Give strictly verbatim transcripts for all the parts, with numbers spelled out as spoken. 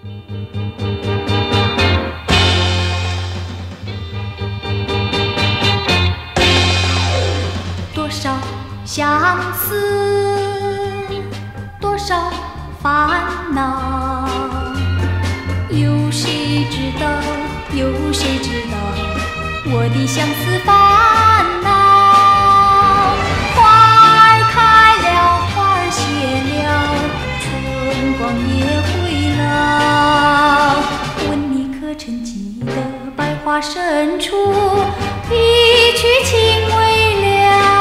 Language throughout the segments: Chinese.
多少相思，多少烦恼，有谁知道？有谁知道我的相思烦恼？花儿开了，花儿谢了，春光也回了。问你可曾记得百花深处，一曲情未了？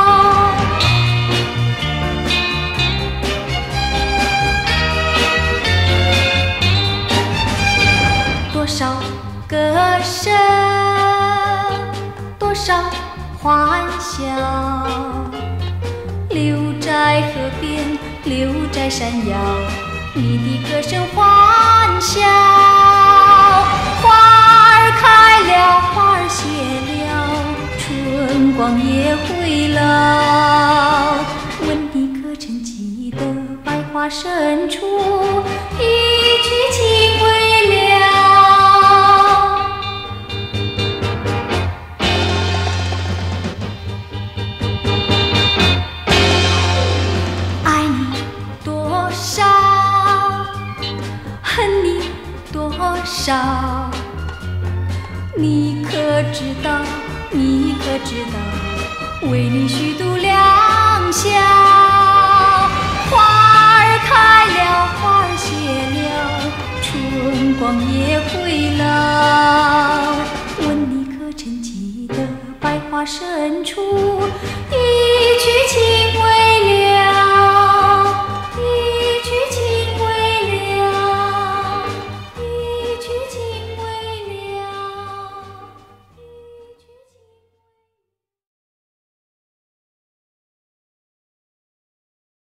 多少歌声，多少欢笑，留在河边，留在山腰，你的歌声欢笑。花儿开了，花儿谢了，春光也回了。问你可曾记得百花深处，一曲情未了？爱你多少，恨你多少，你可知道？你可知道？为你虚度良宵。花儿开了，花儿谢了，春光也回了。问你可曾记得百花深处，一曲情